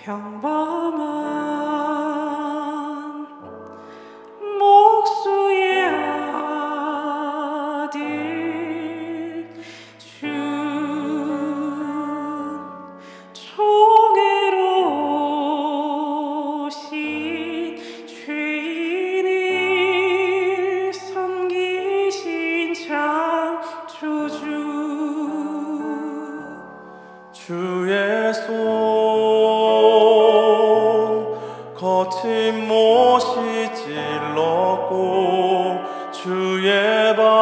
평범한 목수의 아들 주 종으로 오신 죄인을 섬기신 창조주 주의 손 거친 못이 찔렀고 주의 발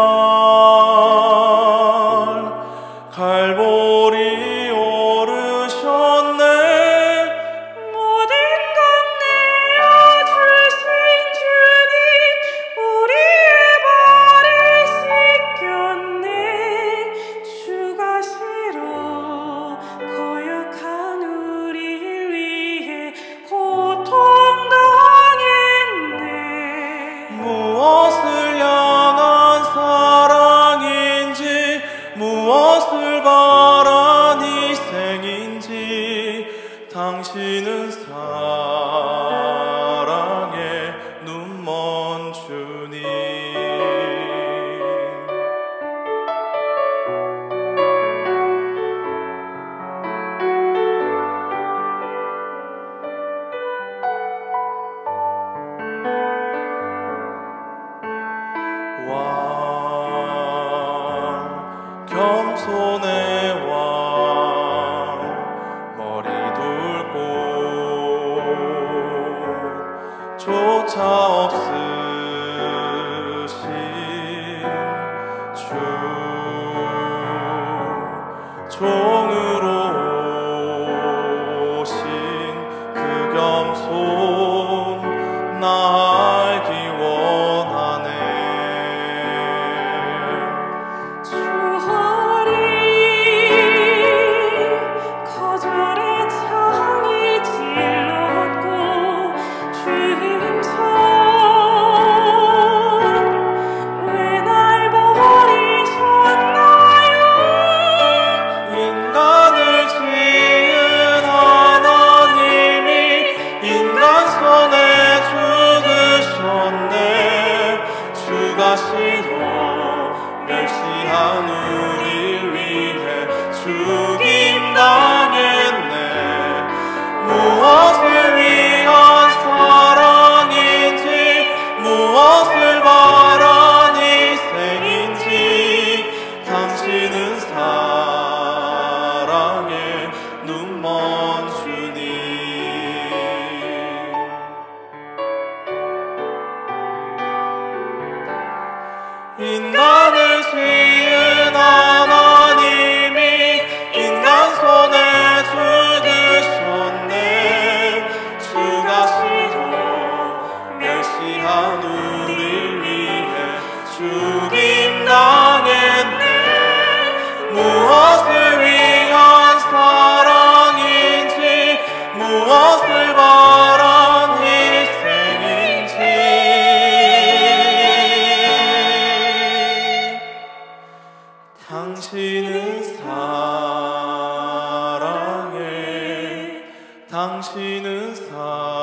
갈보리 오르셨네. 모든 것 내어주신 주님 우리의 발을 씻겼네. 주가 싫어 거역한 우리를 위해 고통당했네. 무엇을 향한 사랑인지 무엇을 바란 희생인지 당신은 사랑의 눈먼 주님. 왕 겸손의 왕 머리 둘고 조차 없으신 주 종으로 오신 그 겸손 나 알기 원하네. 주 허리 거절의 창이 찔렀고 주임선 왜 날 버리셨나요? 인간을 지은 하나님이 인간 손에 죽으셨네. 주가 싫어 멸시한 우리를 위해 죽임 당했네. 무엇을 위한 사랑인지 무엇을 바란 희생인지 당신은 사랑의 눈먼 주님. 인간을 지은 하나님이 인간 손에 죽으셨네. 주가 싫어 멸시한 우리를 위해 죽임 당했네. 무엇을 위한 사랑인지 무엇을 바란 희생인지 당신은 사랑해. 당신은 사랑해.